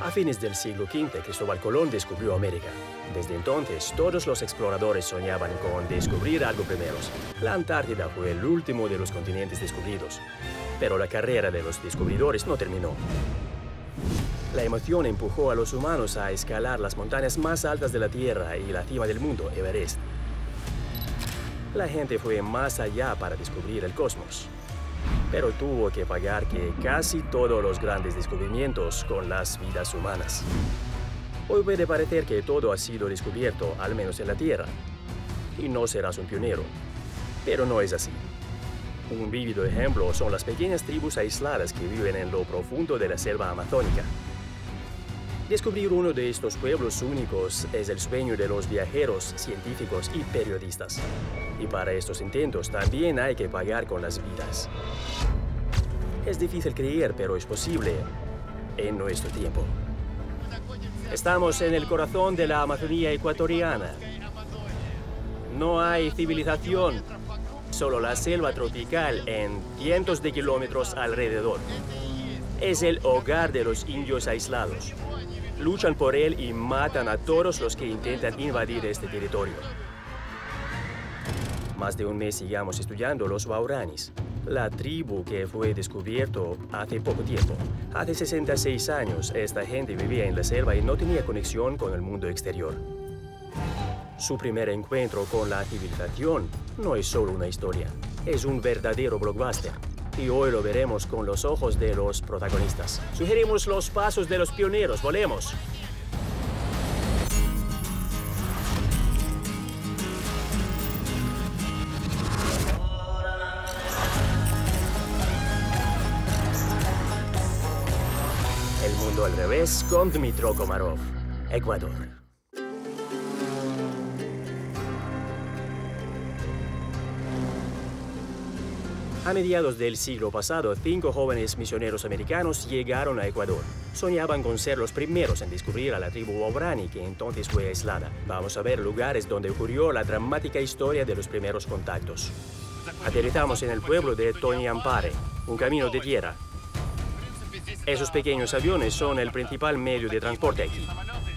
A fines del siglo XV, Cristóbal Colón descubrió América. Desde entonces, todos los exploradores soñaban con descubrir algo primero. La Antártida fue el último de los continentes descubiertos, pero la carrera de los descubridores no terminó. La emoción empujó a los humanos a escalar las montañas más altas de la Tierra y la cima del mundo, Everest. La gente fue más allá para descubrir el cosmos, pero tuvo que pagar que casi todos los grandes descubrimientos con las vidas humanas. Hoy puede parecer que todo ha sido descubierto, al menos en la Tierra, y no serás un pionero, pero no es así. Un vívido ejemplo son las pequeñas tribus aisladas que viven en lo profundo de la selva amazónica. Descubrir uno de estos pueblos únicos es el sueño de los viajeros, científicos y periodistas. Y para estos intentos también hay que pagar con las vidas. Es difícil creer, pero es posible en nuestro tiempo. Estamos en el corazón de la Amazonía ecuatoriana. No hay civilización, solo la selva tropical en cientos de kilómetros alrededor. Es el hogar de los indios aislados. Luchan por él y matan a todos los que intentan invadir este territorio. Más de un mes sigamos estudiando los Waoranis, la tribu que fue descubierto hace poco tiempo. Hace 66 años, esta gente vivía en la selva y no tenía conexión con el mundo exterior. Su primer encuentro con la civilización no es solo una historia, es un verdadero blockbuster. Y hoy lo veremos con los ojos de los protagonistas. Sugerimos los pasos de los pioneros. ¡Volemos! El mundo al revés con Dmytro Komarov, Ecuador. A mediados del siglo pasado, 5 jóvenes misioneros americanos llegaron a Ecuador. Soñaban con ser los primeros en descubrir a la tribu Waorani, que entonces fue aislada. Vamos a ver lugares donde ocurrió la dramática historia de los primeros contactos. Aterrizamos en el pueblo de Toñampare, un camino de tierra. Esos pequeños aviones son el principal medio de transporte aquí.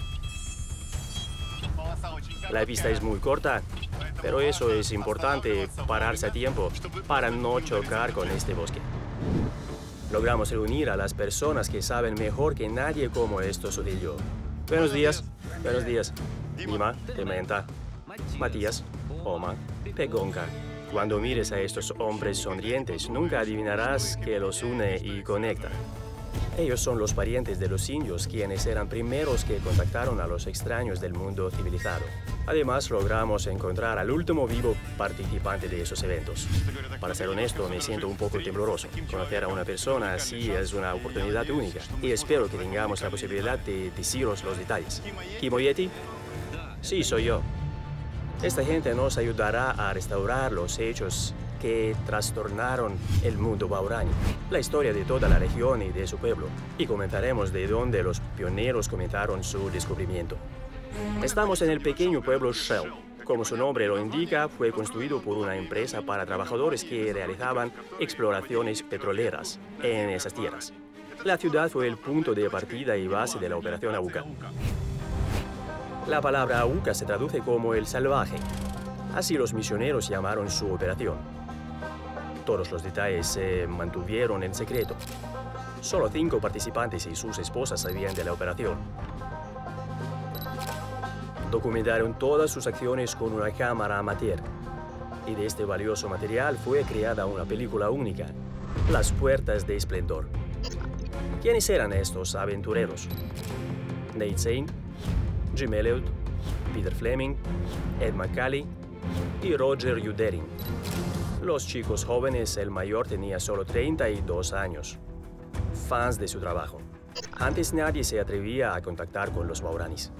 La pista es muy corta, pero eso es importante, pararse a tiempo para no chocar con este bosque. Logramos reunir a las personas que saben mejor que nadie cómo esto sucedió. Buenos días. Buenos días. Lima, Tementa, Matías, Oma, Pegonca. Cuando mires a estos hombres sonrientes, nunca adivinarás qué los une y conecta. Ellos son los parientes de los indios, quienes eran primeros que contactaron a los extraños del mundo civilizado. Además, logramos encontrar al último vivo participante de esos eventos. Para ser honesto, me siento un poco tembloroso. Conocer a una persona así es una oportunidad única, y espero que tengamos la posibilidad de deciros los detalles. ¿Kimoyeti? Sí, soy yo. Esta gente nos ayudará a restaurar los hechos que trastornaron el mundo Waorani, la historia de toda la región y de su pueblo, y comentaremos de dónde los pioneros comenzaron su descubrimiento. Estamos en el pequeño pueblo Shell. Como su nombre lo indica, fue construido por una empresa para trabajadores que realizaban exploraciones petroleras en esas tierras. La ciudad fue el punto de partida y base de la operación Auca. La palabra Auca se traduce como el salvaje. Así los misioneros llamaron su operación. Todos los detalles se mantuvieron en secreto. Solo 5 participantes y sus esposas sabían de la operación. Documentaron todas sus acciones con una cámara amateur. Y de este valioso material fue creada una película única, Las Puertas de Esplendor. ¿Quiénes eran estos aventureros? Nate Zane, Jim Elliot, Peter Fleming, Ed McCallie y Roger Udering. Los chicos jóvenes, el mayor tenía solo 32 años. Fans de su trabajo. Antes nadie se atrevía a contactar con los Waoranis.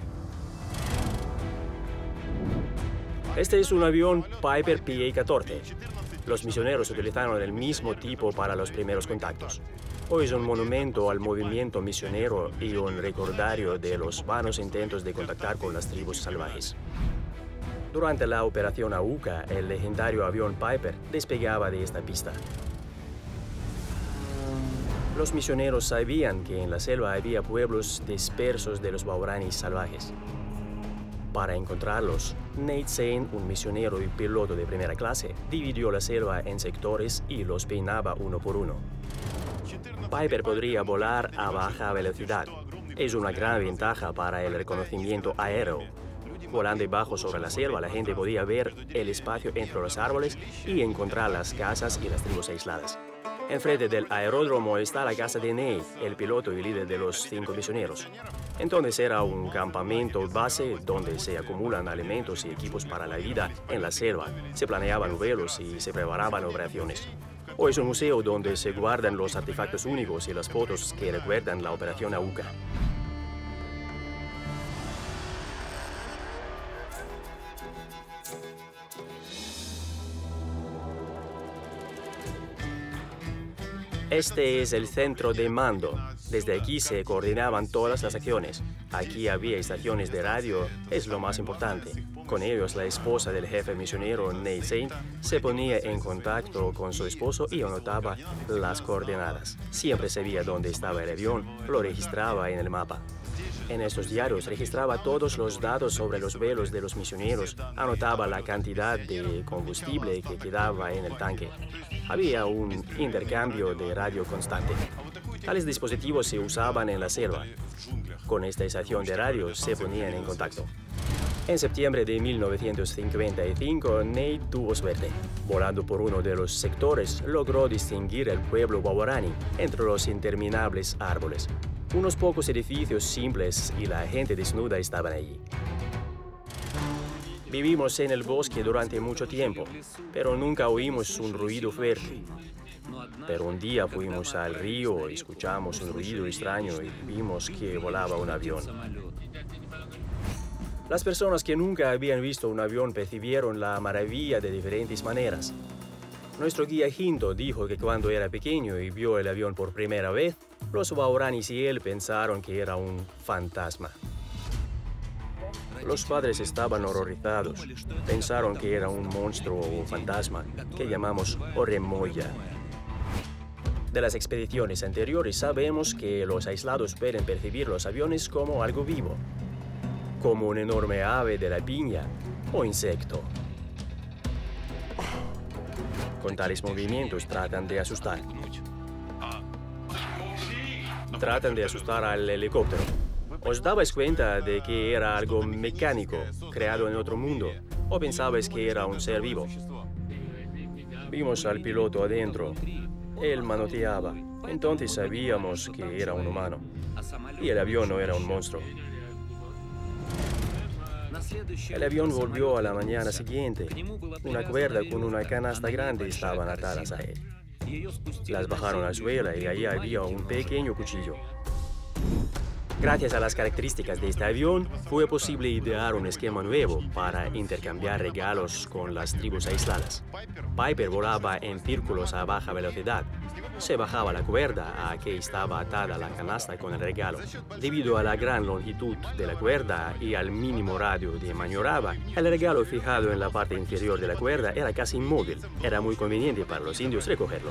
Este es un avión Piper PA-14. Los misioneros utilizaron el mismo tipo para los primeros contactos. Hoy es un monumento al movimiento misionero y un recordario de los vanos intentos de contactar con las tribus salvajes. Durante la operación Auca, el legendario avión Piper despegaba de esta pista. Los misioneros sabían que en la selva había pueblos dispersos de los guaraníes salvajes. Para encontrarlos, Nate Saint, un misionero y piloto de primera clase, dividió la selva en sectores y los peinaba uno por uno. Piper podría volar a baja velocidad. Es una gran ventaja para el reconocimiento aéreo. Volando bajo sobre la selva, la gente podía ver el espacio entre los árboles y encontrar las casas y las tribus aisladas. Enfrente del aeródromo está la casa de Nate, el piloto y líder de los 5 misioneros. Entonces era un campamento base donde se acumulan alimentos y equipos para la vida en la selva. Se planeaban vuelos y se preparaban operaciones. Hoy es un museo donde se guardan los artefactos únicos y las fotos que recuerdan la operación AUCA. Este es el centro de mando. Desde aquí se coordinaban todas las acciones. Aquí había estaciones de radio, es lo más importante. Con ellos, la esposa del jefe misionero, Nate Saint, se ponía en contacto con su esposo y anotaba las coordenadas. Siempre sabía dónde estaba el avión, lo registraba en el mapa. En estos diarios registraba todos los datos sobre los vuelos de los misioneros, anotaba la cantidad de combustible que quedaba en el tanque. Había un intercambio de radio constante. Tales dispositivos se usaban en la selva. Con esta estación de radio se ponían en contacto. En septiembre de 1955, Nate tuvo suerte. Volando por uno de los sectores, logró distinguir el pueblo guaraní entre los interminables árboles. Unos pocos edificios simples y la gente desnuda estaban allí. Vivimos en el bosque durante mucho tiempo, pero nunca oímos un ruido fuerte. Pero un día fuimos al río, escuchamos un ruido extraño y vimos que volaba un avión. Las personas que nunca habían visto un avión percibieron la maravilla de diferentes maneras. Nuestro guía Hinto dijo que cuando era pequeño y vio el avión por primera vez, los guaraníes y él pensaron que era un fantasma. Los padres estaban horrorizados. Pensaron que era un monstruo o fantasma que llamamos Oremoya. De las expediciones anteriores sabemos que los aislados pueden percibir los aviones como algo vivo, como un enorme ave de la piña o insecto. Con tales movimientos tratan de asustar. Tratan de asustar al helicóptero. ¿Os dabais cuenta de que era algo mecánico, creado en otro mundo? ¿O pensabais que era un ser vivo? Vimos al piloto adentro. Él manoteaba. Entonces sabíamos que era un humano. Y el avión no era un monstruo. El avión volvió a la mañana siguiente. Una cuerda con una canasta grande estaban atadas a él. Las bajaron al suelo y allí había un pequeño cuchillo. Gracias a las características de este avión, fue posible idear un esquema nuevo para intercambiar regalos con las tribus aisladas. Piper volaba en círculos a baja velocidad. Se bajaba la cuerda a que estaba atada la canasta con el regalo. Debido a la gran longitud de la cuerda y al mínimo radio de maniobra, el regalo fijado en la parte inferior de la cuerda era casi inmóvil. Era muy conveniente para los indios recogerlo.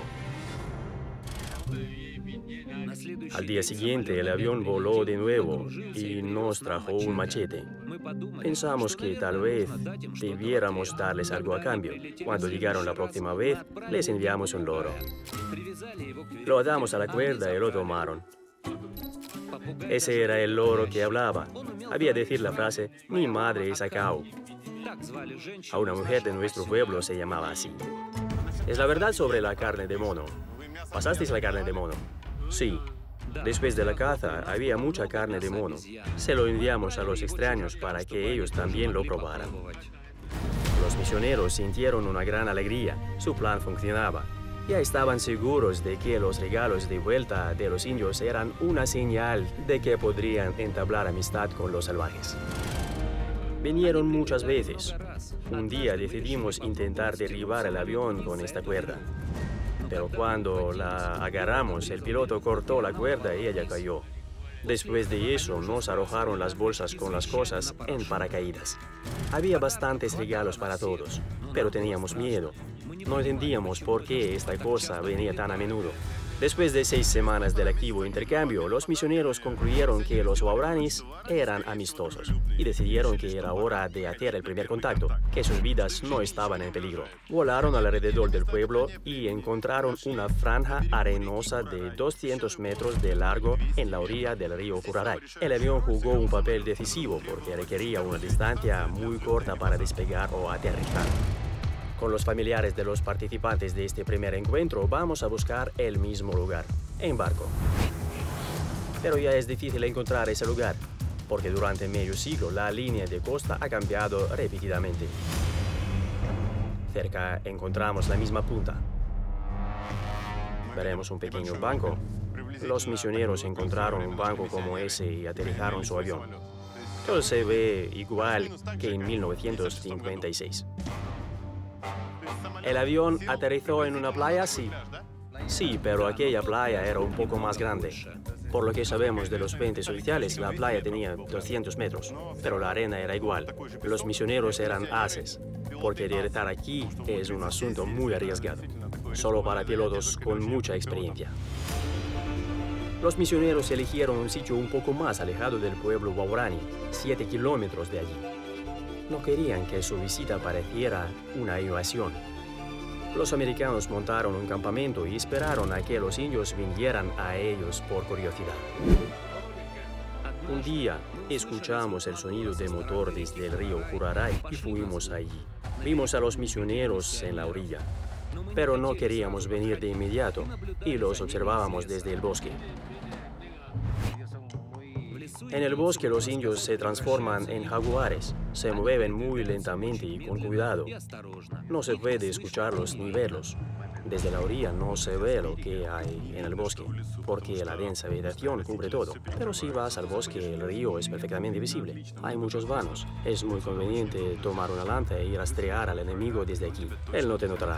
Al día siguiente, el avión voló de nuevo y nos trajo un machete. Pensamos que tal vez debiéramos darles algo a cambio. Cuando llegaron la próxima vez, les enviamos un loro. Lo atamos a la cuerda y lo tomaron. Ese era el loro que hablaba. Había decir la frase, mi madre es Acao. A una mujer de nuestro pueblo se llamaba así. Es la verdad sobre la carne de mono. ¿Pasasteis la carne de mono? Sí. Después de la caza, había mucha carne de mono. Se lo enviamos a los extraños para que ellos también lo probaran. Los misioneros sintieron una gran alegría. Su plan funcionaba. Ya estaban seguros de que los regalos de vuelta de los indios eran una señal de que podrían entablar amistad con los salvajes. Vinieron muchas veces. Un día decidimos intentar derribar el avión con esta cuerda. Pero cuando la agarramos, el piloto cortó la cuerda y ella cayó. Después de eso, nos arrojaron las bolsas con las cosas en paracaídas. Había bastantes regalos para todos, pero teníamos miedo. No entendíamos por qué esta cosa venía tan a menudo. Después de 6 semanas del activo intercambio, los misioneros concluyeron que los guaraníes eran amistosos y decidieron que era hora de hacer el primer contacto, que sus vidas no estaban en peligro. Volaron alrededor del pueblo y encontraron una franja arenosa de 200 metros de largo en la orilla del río Curaray. El avión jugó un papel decisivo porque requería una distancia muy corta para despegar o aterrizar. Con los familiares de los participantes de este primer encuentro vamos a buscar el mismo lugar, en barco. Pero ya es difícil encontrar ese lugar, porque durante medio siglo la línea de costa ha cambiado repetidamente. Cerca encontramos la misma punta. Veremos un pequeño banco. Los misioneros encontraron un banco como ese y aterrizaron su avión. Todo se ve igual que en 1956. ¿El avión aterrizó en una playa? Sí. Sí, pero aquella playa era un poco más grande. Por lo que sabemos de los fuentes oficiales, la playa tenía 200 metros, pero la arena era igual. Los misioneros eran ases, porque aterrizar aquí es un asunto muy arriesgado, solo para pilotos con mucha experiencia. Los misioneros eligieron un sitio un poco más alejado del pueblo guaraní, 7 kilómetros de allí. No querían que su visita pareciera una invasión. Los americanos montaron un campamento y esperaron a que los indios vinieran a ellos por curiosidad. Un día escuchamos el sonido de motor desde el río Curaray y fuimos allí. Vimos a los misioneros en la orilla, pero no queríamos venir de inmediato y los observábamos desde el bosque. En el bosque los indios se transforman en jaguares, se mueven muy lentamente y con cuidado. No se puede escucharlos ni verlos. Desde la orilla no se ve lo que hay en el bosque, porque la densa vegetación cubre todo. Pero si vas al bosque, el río es perfectamente visible. Hay muchos vanos. Es muy conveniente tomar una lanza y rastrear al enemigo desde aquí. Él no te notará.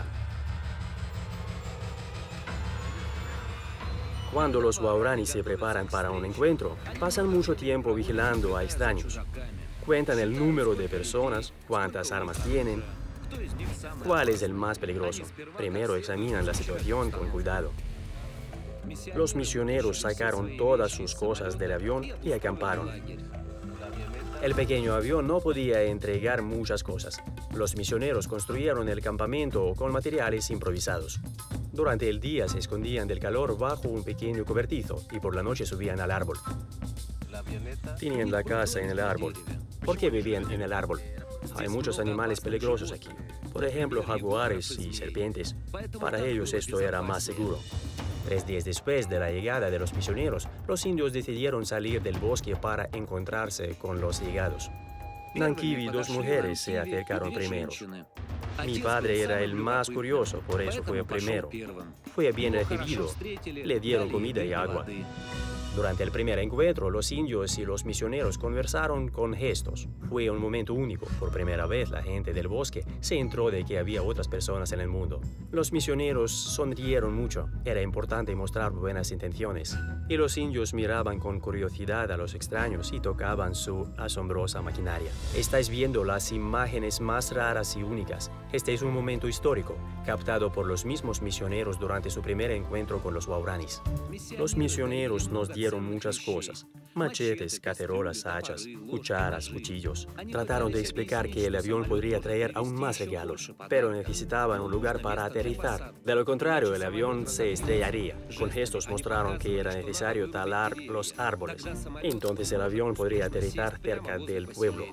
Cuando los guaraníes se preparan para un encuentro, pasan mucho tiempo vigilando a extraños. Cuentan el número de personas, cuántas armas tienen, cuál es el más peligroso. Primero examinan la situación con cuidado. Los misioneros sacaron todas sus cosas del avión y acamparon. El pequeño avión no podía entregar muchas cosas. Los misioneros construyeron el campamento con materiales improvisados. Durante el día se escondían del calor bajo un pequeño cobertizo y por la noche subían al árbol. Tenían la casa en el árbol. ¿Por qué vivían en el árbol? Hay muchos animales peligrosos aquí. Por ejemplo, jaguares y serpientes. Para ellos esto era más seguro. 3 días después de la llegada de los misioneros, los indios decidieron salir del bosque para encontrarse con los llegados. Nankivi y 2 mujeres se acercaron primero. Mi padre era el más curioso, por eso fue primero. Fue bien recibido, le dieron comida y agua. Durante el primer encuentro, los indios y los misioneros conversaron con gestos. Fue un momento único. Por primera vez, la gente del bosque se enteró de que había otras personas en el mundo. Los misioneros sonrieron mucho. Era importante mostrar buenas intenciones. Y los indios miraban con curiosidad a los extraños y tocaban su asombrosa maquinaria. Estáis viendo las imágenes más raras y únicas. Este es un momento histórico, captado por los mismos misioneros durante su primer encuentro con los guaraníes. Los misioneros nos dieron muchas cosas: machetes, cacerolas, hachas, cucharas, cuchillos. Trataron de explicar que el avión podría traer aún más regalos, pero necesitaban un lugar para aterrizar. De lo contrario, el avión se estrellaría. Con gestos mostraron que era necesario talar los árboles. Entonces el avión podría aterrizar cerca del pueblo.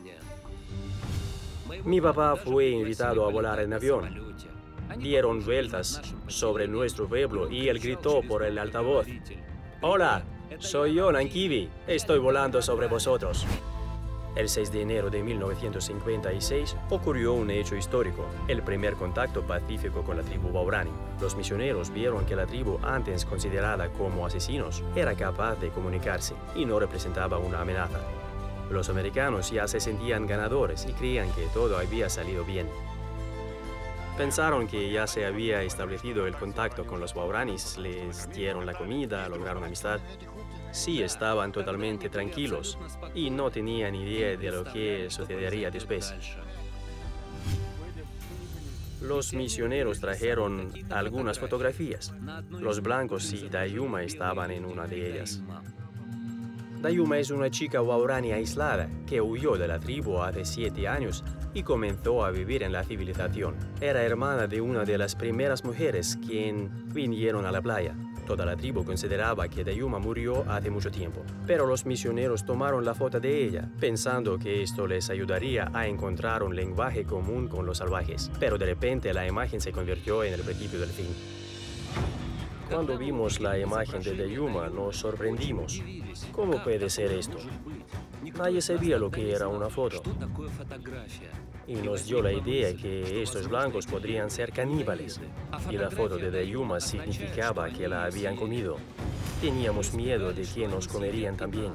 Mi papá fue invitado a volar en avión. Dieron vueltas sobre nuestro pueblo y él gritó por el altavoz: «Hola, soy yo, Nankivi. Estoy volando sobre vosotros». El 6 de enero de 1956 ocurrió un hecho histórico, el primer contacto pacífico con la tribu guaraní. Los misioneros vieron que la tribu, antes considerada como asesinos, era capaz de comunicarse y no representaba una amenaza. Los americanos ya se sentían ganadores y creían que todo había salido bien. Pensaron que ya se había establecido el contacto con los guaraníes, les dieron la comida, lograron amistad. Sí, estaban totalmente tranquilos y no tenían idea de lo que sucedería después. Los misioneros trajeron algunas fotografías. Los blancos y Dayuma estaban en una de ellas. Dayuma es una chica waorani aislada que huyó de la tribu hace 7 años y comenzó a vivir en la civilización. Era hermana de una de las primeras mujeres quien vinieron a la playa. Toda la tribu consideraba que Dayuma murió hace mucho tiempo, pero los misioneros tomaron la foto de ella, pensando que esto les ayudaría a encontrar un lenguaje común con los salvajes. Pero de repente la imagen se convirtió en el principio del fin. Cuando vimos la imagen de Dayuma, nos sorprendimos. ¿Cómo puede ser esto? Nadie sabía lo que era una foto. Y nos dio la idea que estos blancos podrían ser caníbales. Y la foto de Dayuma significaba que la habían comido. Teníamos miedo de que nos comerían también.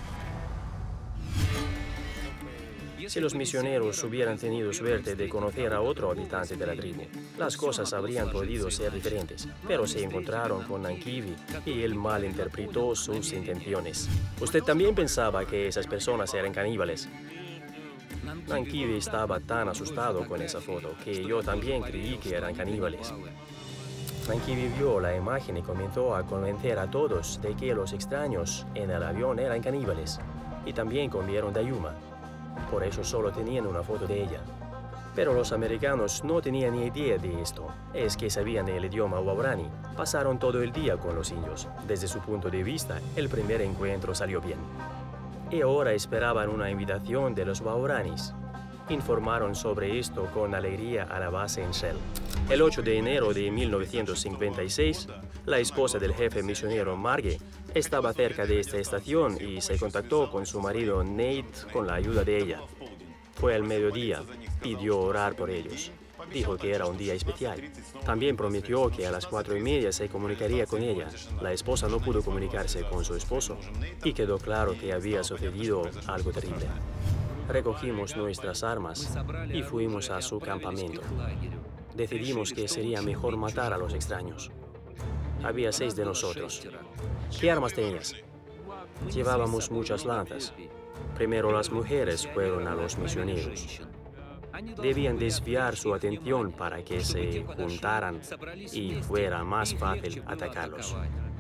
Si los misioneros hubieran tenido suerte de conocer a otro habitante de la tribu, las cosas habrían podido ser diferentes, pero se encontraron con Nankivi y él malinterpretó sus intenciones. Usted también pensaba que esas personas eran caníbales. Nankivi estaba tan asustado con esa foto que yo también creí que eran caníbales. Nankivi vio la imagen y comenzó a convencer a todos de que los extraños en el avión eran caníbales y también comieron Dayuma. Por eso solo tenían una foto de ella. Pero los americanos no tenían ni idea de esto. Es que sabían el idioma waorani. Pasaron todo el día con los indios. Desde su punto de vista, el primer encuentro salió bien. Y ahora esperaban una invitación de los waoranis. Informaron sobre esto con alegría a la base en Shell. El 8 de enero de 1956, la esposa del jefe misionero Marge estaba cerca de esta estación y se contactó con su marido Nate con la ayuda de ella. Fue al mediodía, pidió orar por ellos. Dijo que era un día especial. También prometió que a las 4:30 se comunicaría con ella. La esposa no pudo comunicarse con su esposo y quedó claro que había sucedido algo terrible. Recogimos nuestras armas y fuimos a su campamento. Decidimos que sería mejor matar a los extraños. Había 6 de nosotros. ¿Qué armas tenías? Llevábamos muchas lanzas. Primero las mujeres fueron a los misioneros. Debían desviar su atención para que se juntaran y fuera más fácil atacarlos.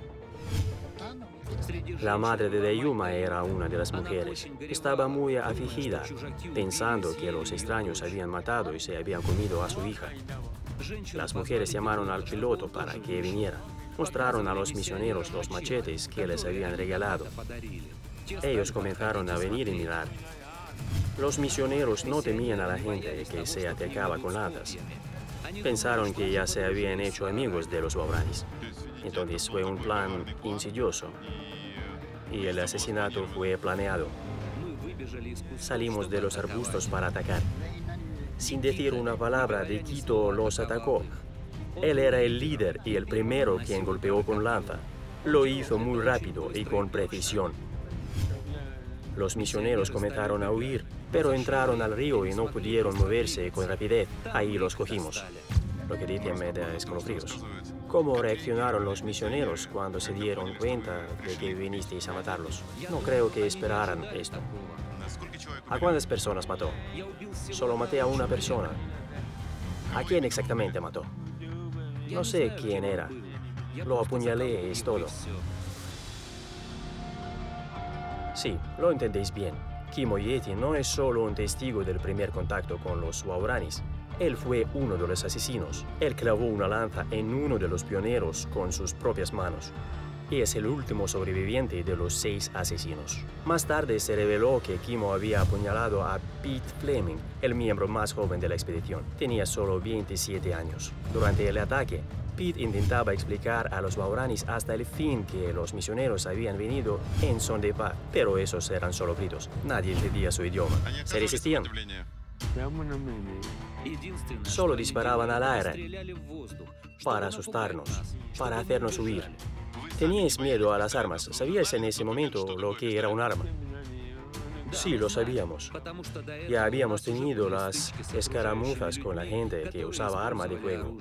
La madre de Dayuma era una de las mujeres. Estaba muy afligida, pensando que los extraños habían matado y se habían comido a su hija. Las mujeres llamaron al piloto para que viniera. Mostraron a los misioneros los machetes que les habían regalado. Ellos comenzaron a venir y mirar. Los misioneros no temían a la gente que se atacaba con lanzas. Pensaron que ya se habían hecho amigos de los waoranis. Entonces fue un plan insidioso y el asesinato fue planeado. Salimos de los arbustos para atacar. Sin decir una palabra, de Quito los atacó. Él era el líder y el primero quien golpeó con lanza. Lo hizo muy rápido y con precisión. Los misioneros comenzaron a huir, pero entraron al río y no pudieron moverse con rapidez. Ahí los cogimos. Lo que dice me da escalofríos. ¿Cómo reaccionaron los misioneros cuando se dieron cuenta de que vinisteis a matarlos? No creo que esperaran esto. ¿A cuántas personas mató? Solo maté a una persona. ¿A quién exactamente mató? No sé quién era. Lo apuñalé, es todo. Sí, lo entendéis bien. Kimo Yeti no es solo un testigo del primer contacto con los waoranis. Él fue uno de los asesinos. Él clavó una lanza en uno de los pioneros con sus propias manos. Y es el último sobreviviente de los 6 asesinos. Más tarde se reveló que Kimo había apuñalado a Pete Fleming, el miembro más joven de la expedición. Tenía solo 27 años. Durante el ataque, Pete intentaba explicar a los waoranis hasta el fin que los misioneros habían venido en son de paz, pero esos eran solo gritos. Nadie entendía su idioma. Se resistían. Solo disparaban al aire para asustarnos, para hacernos huir. ¿Teníais miedo a las armas? ¿Sabíais en ese momento lo que era un arma? Sí, lo sabíamos. Ya habíamos tenido las escaramuzas con la gente que usaba arma de fuego.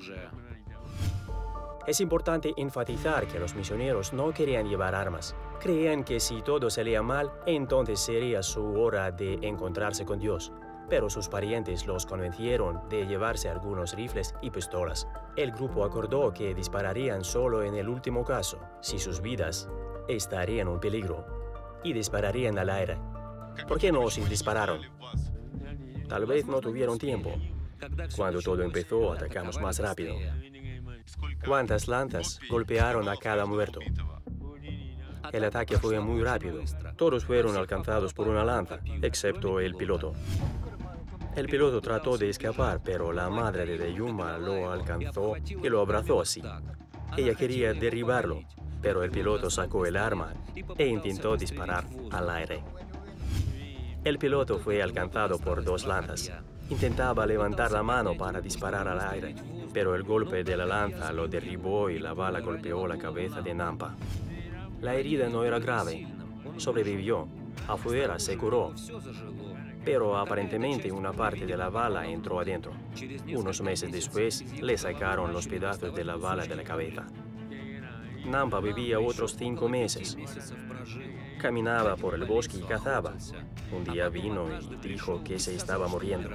Es importante enfatizar que los misioneros no querían llevar armas. Creían que si todo salía mal, entonces sería su hora de encontrarse con Dios. pero sus parientes los convencieron de llevarse algunos rifles y pistolas. El grupo acordó que dispararían solo en el último caso, si sus vidas estarían en peligro, y dispararían al aire. ¿Por qué no dispararon? Tal vez no tuvieron tiempo. Cuando todo empezó, atacamos más rápido. ¿Cuántas lanzas golpearon a cada muerto? El ataque fue muy rápido. Todos fueron alcanzados por una lanza, excepto el piloto. El piloto trató de escapar, pero la madre de Dayuma lo alcanzó y lo abrazó así. Ella quería derribarlo, pero el piloto sacó el arma e intentó disparar al aire. El piloto fue alcanzado por 2 lanzas. Intentaba levantar la mano para disparar al aire, pero el golpe de la lanza lo derribó y la bala golpeó la cabeza de Nampa. La herida no era grave, sobrevivió, afuera se curó, pero aparentemente una parte de la bala entró adentro. Unos meses después le sacaron los pedazos de la bala de la cabeza. Nampa vivía otros 5 meses. Caminaba por el bosque y cazaba. Un día vino y dijo que se estaba muriendo.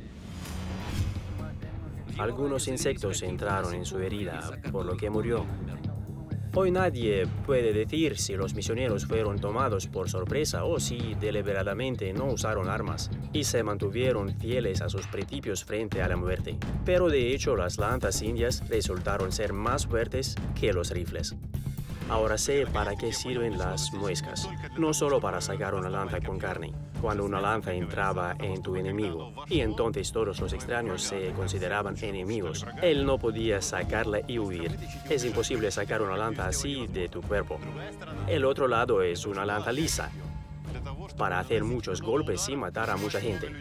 Algunos insectos entraron en su herida, por lo que murió. Hoy nadie puede decir si los misioneros fueron tomados por sorpresa o si deliberadamente no usaron armas y se mantuvieron fieles a sus principios frente a la muerte. Pero de hecho las lanzas indias resultaron ser más fuertes que los rifles. Ahora sé para qué sirven las muescas, no solo para sacar una lanza con carne. Cuando una lanza entraba en tu enemigo, y entonces todos los extraños se consideraban enemigos, él no podía sacarla y huir. Es imposible sacar una lanza así de tu cuerpo. El otro lado es una lanza lisa, para hacer muchos golpes y matar a mucha gente.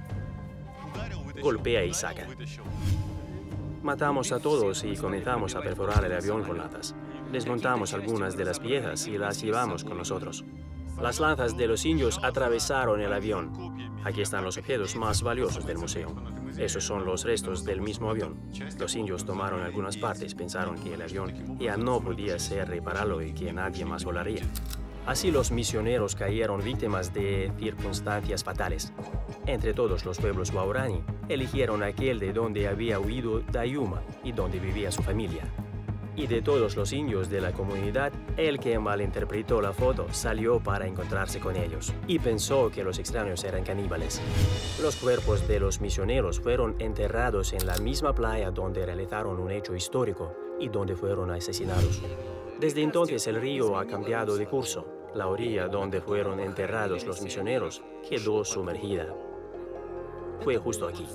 Golpea y saca. Matamos a todos y comenzamos a perforar el avión con lanzas. Desmontamos algunas de las piezas y las llevamos con nosotros. Las lanzas de los indios atravesaron el avión. Aquí están los objetos más valiosos del museo. Esos son los restos del mismo avión. Los indios tomaron algunas partes, pensaron que el avión ya no podía ser reparado y que nadie más volaría. Así los misioneros cayeron víctimas de circunstancias fatales. Entre todos los pueblos Waorani, eligieron aquel de donde había huido Dayuma y donde vivía su familia. Y de todos los indios de la comunidad, el que malinterpretó la foto salió para encontrarse con ellos y pensó que los extraños eran caníbales. Los cuerpos de los misioneros fueron enterrados en la misma playa donde realizaron un hecho histórico y donde fueron asesinados. Desde entonces el río ha cambiado de curso. La orilla donde fueron enterrados los misioneros quedó sumergida. Fue justo aquí.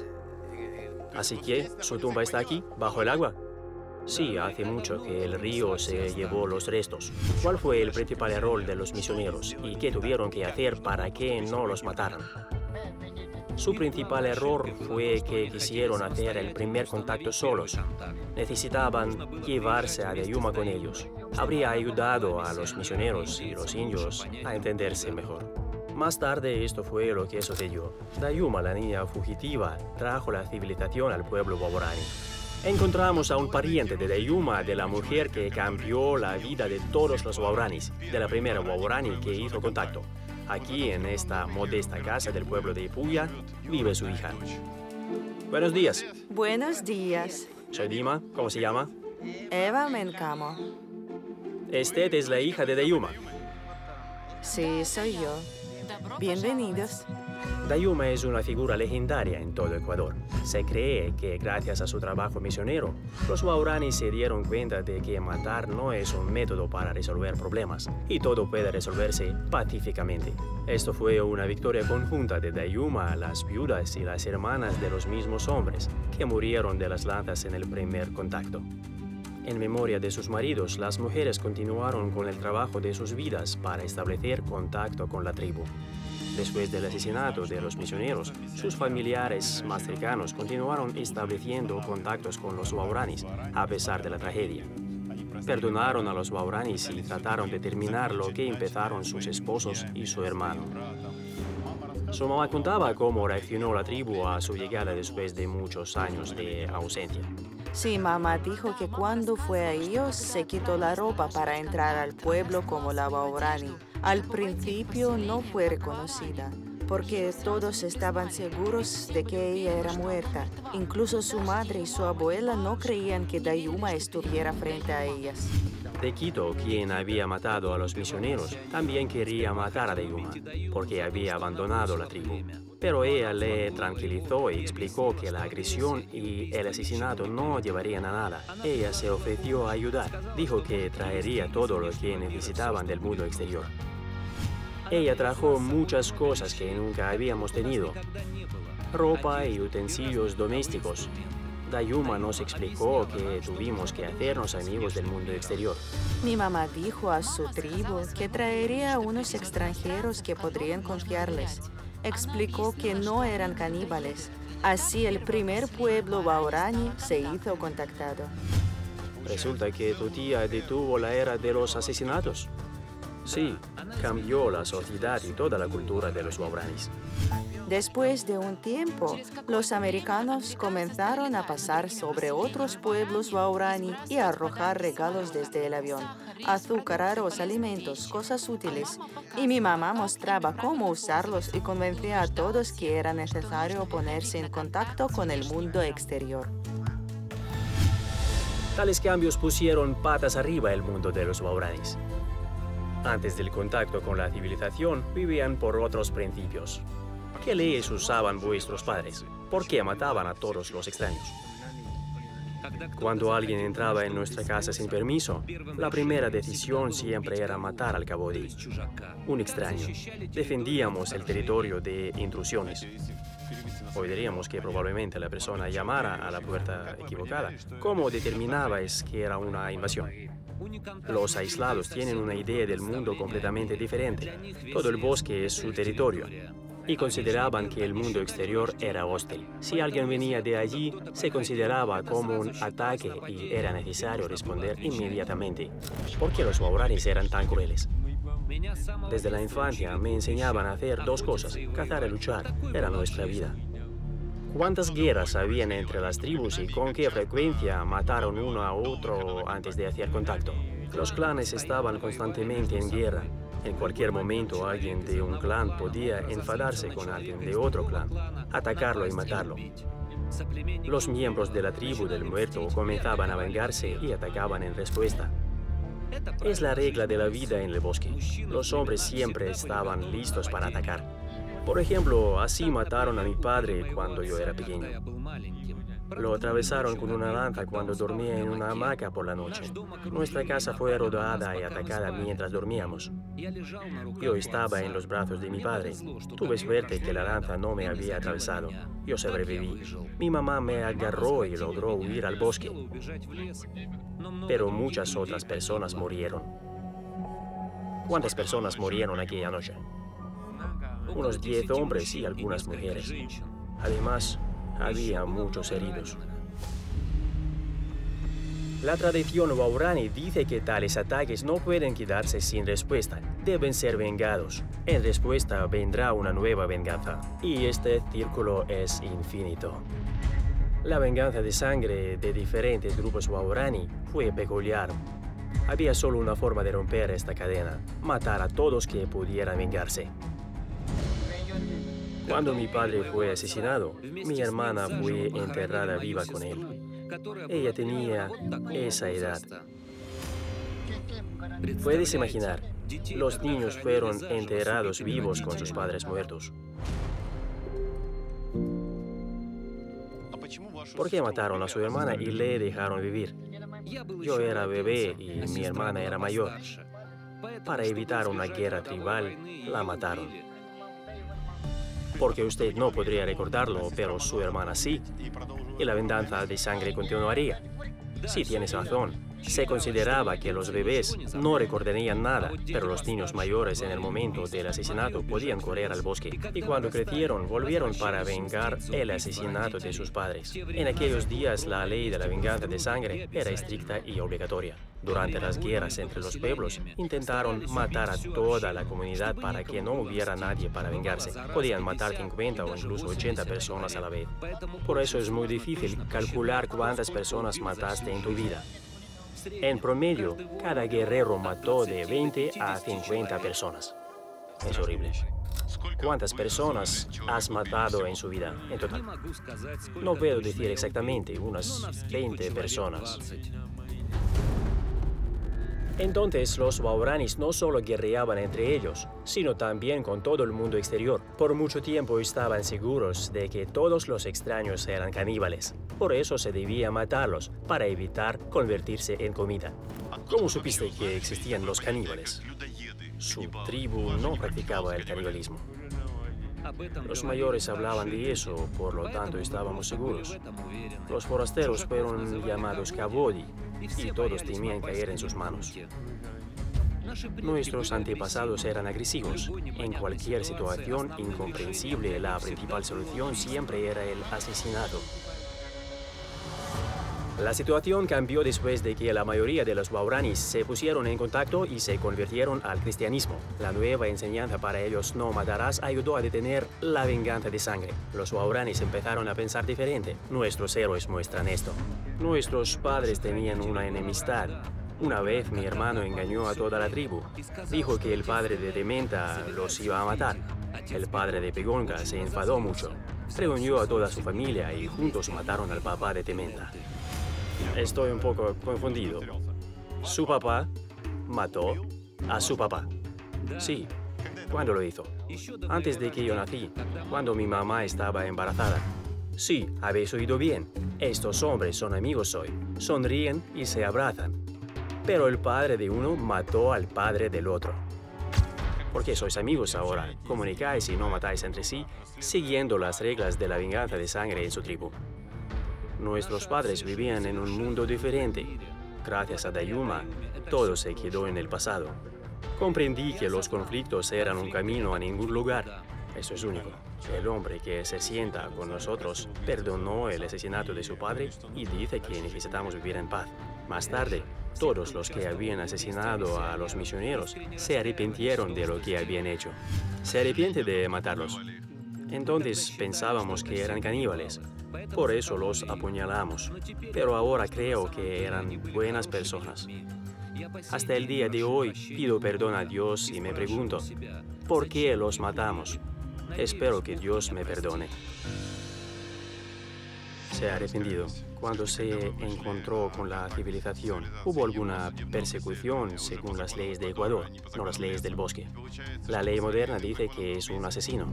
Así que, ¿su tumba está aquí, bajo el agua? Sí, hace mucho que el río se llevó los restos. ¿Cuál fue el principal error de los misioneros y qué tuvieron que hacer para que no los mataran? Su principal error fue que quisieron hacer el primer contacto solos. Necesitaban llevarse a Dayuma con ellos. Habría ayudado a los misioneros y los indios a entenderse mejor. Más tarde esto fue lo que sucedió. Dayuma, la niña fugitiva, trajo la civilización al pueblo Waorani. Encontramos a un pariente de Dayuma, de la mujer que cambió la vida de todos los Waoranis, de la primera Waorani que hizo contacto. Aquí, en esta modesta casa del pueblo de Ipuya, vive su hija. Buenos días. Buenos días. Soy Dima. ¿Cómo se llama? Eva Mencamo. Usted es la hija de Dayuma. Sí, soy yo. Bienvenidos. Dayuma es una figura legendaria en todo Ecuador. Se cree que gracias a su trabajo misionero, los Waorani se dieron cuenta de que matar no es un método para resolver problemas y todo puede resolverse pacíficamente. Esto fue una victoria conjunta de Dayuma, las viudas y las hermanas de los mismos hombres que murieron de las lanzas en el primer contacto. En memoria de sus maridos, las mujeres continuaron con el trabajo de sus vidas para establecer contacto con la tribu. Después del asesinato de los misioneros, sus familiares más cercanos continuaron estableciendo contactos con los Waoranis, a pesar de la tragedia. Perdonaron a los Waoranis y trataron de terminar lo que empezaron sus esposos y su hermano. Su mamá contaba cómo reaccionó la tribu a su llegada después de muchos años de ausencia. Sí, mamá dijo que cuando fue a ellos se quitó la ropa para entrar al pueblo como la Waorani. Al principio no fue reconocida. porque todos estaban seguros de que ella era muerta. Incluso su madre y su abuela no creían que Dayuma estuviera frente a ellas. De Quito, quien había matado a los misioneros, también quería matar a Dayuma, porque había abandonado la tribu. Pero ella le tranquilizó y explicó que la agresión y el asesinato no llevarían a nada. Ella se ofreció a ayudar. Dijo que traería todo lo que necesitaban del mundo exterior. Ella trajo muchas cosas que nunca habíamos tenido. Ropa y utensilios domésticos. Dayuma nos explicó que tuvimos que hacernos amigos del mundo exterior. Mi mamá dijo a su tribu que traería a unos extranjeros que podrían confiarles. Explicó que no eran caníbales. Así el primer pueblo Waorani se hizo contactado. Resulta que tu tía detuvo la era de los asesinatos. Sí, cambió la sociedad y toda la cultura de los Waoranis. Después de un tiempo, los americanos comenzaron a pasar sobre otros pueblos Waorani y a arrojar regalos desde el avión, azúcar, arroz, alimentos, cosas útiles. Y mi mamá mostraba cómo usarlos y convencía a todos que era necesario ponerse en contacto con el mundo exterior. Tales cambios pusieron patas arriba el mundo de los Waoranis. Antes del contacto con la civilización, vivían por otros principios. ¿Qué leyes usaban vuestros padres? ¿Por qué mataban a todos los extraños? Cuando alguien entraba en nuestra casa sin permiso, la primera decisión siempre era matar al cabodí, un extraño. Defendíamos el territorio de intrusiones. Hoy diríamos que probablemente la persona llamara a la puerta equivocada. ¿Cómo determinabais que era una invasión? Los aislados tienen una idea del mundo completamente diferente. Todo el bosque es su territorio. Y consideraban que el mundo exterior era hostil. Si alguien venía de allí, se consideraba como un ataque y era necesario responder inmediatamente. ¿Por qué los Waoranis eran tan crueles? Desde la infancia me enseñaban a hacer dos cosas: cazar y luchar. Era nuestra vida. ¿Cuántas guerras habían entre las tribus y con qué frecuencia mataron uno a otro antes de hacer contacto? Los clanes estaban constantemente en guerra. En cualquier momento alguien de un clan podía enfadarse con alguien de otro clan, atacarlo y matarlo. Los miembros de la tribu del muerto comenzaban a vengarse y atacaban en respuesta. Es la regla de la vida en el bosque. Los hombres siempre estaban listos para atacar. Por ejemplo, así mataron a mi padre cuando yo era pequeño. Lo atravesaron con una lanza cuando dormía en una hamaca por la noche. Nuestra casa fue rodeada y atacada mientras dormíamos. Yo estaba en los brazos de mi padre. Tuve suerte que la lanza no me había atravesado. Yo sobreviví. Mi mamá me agarró y logró huir al bosque. Pero muchas otras personas murieron. ¿Cuántas personas murieron aquella noche? Unos 10 hombres y algunas mujeres. Además, había muchos heridos. La tradición Waorani dice que tales ataques no pueden quedarse sin respuesta, deben ser vengados. En respuesta vendrá una nueva venganza, y este círculo es infinito. La venganza de sangre de diferentes grupos Waorani fue peculiar. Había solo una forma de romper esta cadena: matar a todos que pudieran vengarse. Cuando mi padre fue asesinado, mi hermana fue enterrada viva con él. Ella tenía esa edad. Puedes imaginar, los niños fueron enterrados vivos con sus padres muertos. ¿Por qué mataron a su hermana y le dejaron vivir? Yo era bebé y mi hermana era mayor. Para evitar una guerra tribal, la mataron. Porque usted no podría recordarlo, pero su hermana sí. Y la venganza de sangre continuaría. Sí, tienes razón. Se consideraba que los bebés no recordarían nada, pero los niños mayores en el momento del asesinato podían correr al bosque. Y cuando crecieron, volvieron para vengar el asesinato de sus padres. En aquellos días, la ley de la venganza de sangre era estricta y obligatoria. Durante las guerras entre los pueblos, intentaron matar a toda la comunidad para que no hubiera nadie para vengarse. Podían matar 50 o incluso 80 personas a la vez. Por eso es muy difícil calcular cuántas personas mataste en tu vida. En promedio, cada guerrero mató de 20 a 50 personas. Es horrible. ¿Cuántas personas has matado en su vida en total? No puedo decir exactamente, unas 20 personas. Entonces los waoranis no solo guerreaban entre ellos, sino también con todo el mundo exterior. Por mucho tiempo estaban seguros de que todos los extraños eran caníbales. Por eso se debía matarlos, para evitar convertirse en comida. ¿Cómo supiste que existían los caníbales? Su tribu no practicaba el canibalismo. Los mayores hablaban de eso, por lo tanto estábamos seguros. Los forasteros fueron llamados Kabodi y todos temían caer en sus manos. Nuestros antepasados eran agresivos. En cualquier situación incomprensible, la principal solución siempre era el asesinato. La situación cambió después de que la mayoría de los waoranis se pusieron en contacto y se convirtieron al cristianismo. La nueva enseñanza para ellos, no matarás, ayudó a detener la venganza de sangre. Los waoranis empezaron a pensar diferente. Nuestros héroes muestran esto. Nuestros padres tenían una enemistad. Una vez mi hermano engañó a toda la tribu. Dijo que el padre de Tementa los iba a matar. El padre de Pegonga se enfadó mucho. Reunió a toda su familia y juntos mataron al papá de Tementa. Estoy un poco confundido. ¿Su papá mató a su papá? Sí. ¿Cuándo lo hizo? Antes de que yo nací, cuando mi mamá estaba embarazada. Sí, habéis oído bien. Estos hombres son amigos hoy. Sonríen y se abrazan. Pero el padre de uno mató al padre del otro. ¿Por qué sois amigos ahora? Comunicáis y no matáis entre sí, siguiendo las reglas de la venganza de sangre en su tribu. Nuestros padres vivían en un mundo diferente. Gracias a Dayuma, todo se quedó en el pasado. Comprendí que los conflictos eran un camino a ningún lugar. Eso es único. El hombre que se sienta con nosotros perdonó el asesinato de su padre y dice que necesitamos vivir en paz. Más tarde, todos los que habían asesinado a los misioneros se arrepintieron de lo que habían hecho. Se arrepiente de matarlos. Entonces pensábamos que eran caníbales. Por eso los apuñalamos. Pero ahora creo que eran buenas personas. Hasta el día de hoy pido perdón a Dios y me pregunto, ¿por qué los matamos? Espero que Dios me perdone. Se ha arrepentido. Cuando se encontró con la civilización, ¿hubo alguna persecución según las leyes de Ecuador, no las leyes del bosque? La ley moderna dice que es un asesino.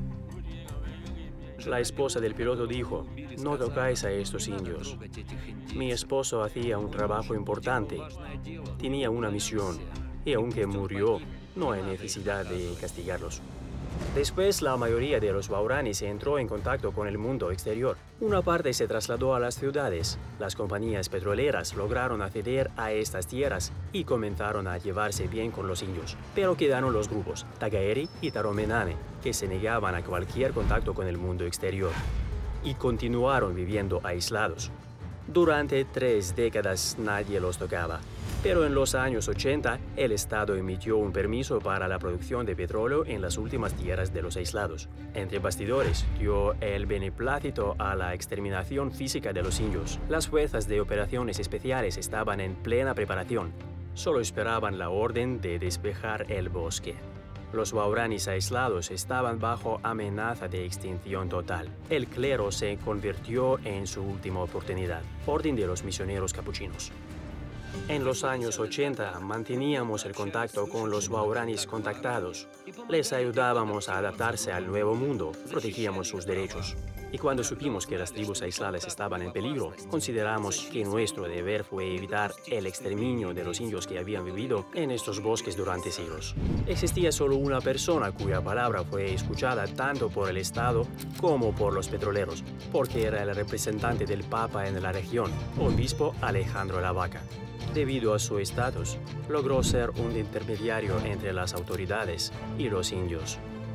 La esposa del piloto dijo, no tocáis a estos indios. Mi esposo hacía un trabajo importante, tenía una misión, y aunque murió, no hay necesidad de castigarlos. Después, la mayoría de los waoranis entró en contacto con el mundo exterior. Una parte se trasladó a las ciudades. Las compañías petroleras lograron acceder a estas tierras y comenzaron a llevarse bien con los indios. Pero quedaron los grupos, Tagaeri y Taromenane, que se negaban a cualquier contacto con el mundo exterior y continuaron viviendo aislados. Durante 3 décadas nadie los tocaba. Pero en los años 80, el Estado emitió un permiso para la producción de petróleo en las últimas tierras de los aislados. Entre bastidores, dio el beneplácito a la exterminación física de los indios. Las fuerzas de operaciones especiales estaban en plena preparación. Solo esperaban la orden de despejar el bosque. Los waoranis aislados estaban bajo amenaza de extinción total. El clero se convirtió en su última oportunidad. Orden de los misioneros capuchinos. En los años 80 manteníamos el contacto con los waoranis contactados. Les ayudábamos a adaptarse al nuevo mundo, protegíamos sus derechos. Y cuando supimos que las tribus aisladas estaban en peligro, consideramos que nuestro deber fue evitar el exterminio de los indios que habían vivido en estos bosques durante siglos. Existía solo una persona cuya palabra fue escuchada tanto por el Estado como por los petroleros, porque era el representante del Papa en la región, obispo Alejandro Lavaca. Debido a su estatus, logró ser un intermediario entre las autoridades y los indios.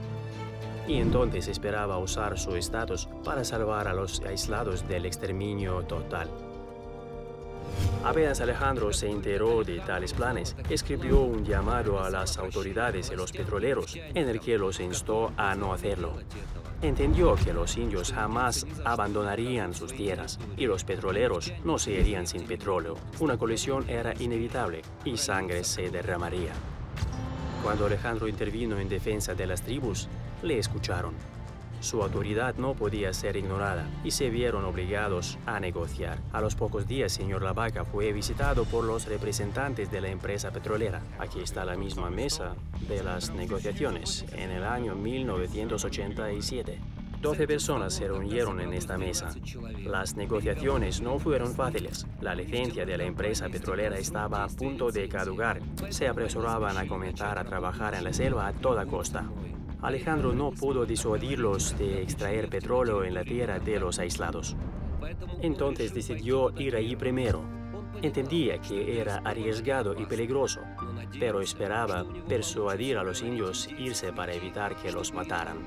Y entonces esperaba usar su estatus para salvar a los aislados del exterminio total. Apenas Alejandro se enteró de tales planes, escribió un llamado a las autoridades y los petroleros, en el que los instó a no hacerlo. Entendió que los indios jamás abandonarían sus tierras y los petroleros no se irían sin petróleo. Una colisión era inevitable y sangre se derramaría. Cuando Alejandro intervino en defensa de las tribus, le escucharon. Su autoridad no podía ser ignorada y se vieron obligados a negociar. A los pocos días, señor Lavaca fue visitado por los representantes de la empresa petrolera. Aquí está la misma mesa de las negociaciones en el año 1987. 12 personas se reunieron en esta mesa. Las negociaciones no fueron fáciles. La licencia de la empresa petrolera estaba a punto de caducar. Se apresuraban a comenzar a trabajar en la selva a toda costa. Alejandro no pudo disuadirlos de extraer petróleo en la tierra de los aislados. Entonces decidió ir allí primero. Entendía que era arriesgado y peligroso, pero esperaba persuadir a los indios irse para evitar que los mataran.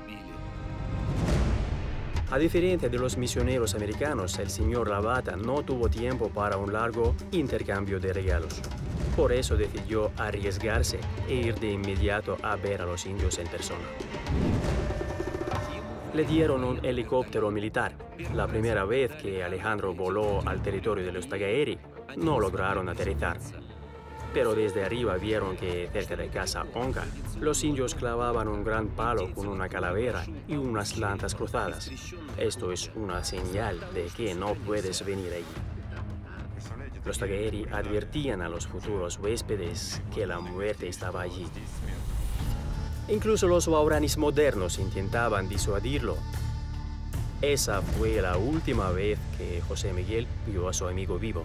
A diferencia de los misioneros americanos, el señor Lavata no tuvo tiempo para un largo intercambio de regalos. Por eso decidió arriesgarse e ir de inmediato a ver a los indios en persona. Le dieron un helicóptero militar. La primera vez que Alejandro voló al territorio de los Tagaeri, no lograron aterrizar. Pero desde arriba vieron que cerca de Casa Onca, los indios clavaban un gran palo con una calavera y unas lanzas cruzadas. Esto es una señal de que no puedes venir allí. Los Tagaeri advertían a los futuros huéspedes que la muerte estaba allí. Incluso los Waoranis modernos intentaban disuadirlo. Esa fue la última vez que José Miguel vio a su amigo vivo.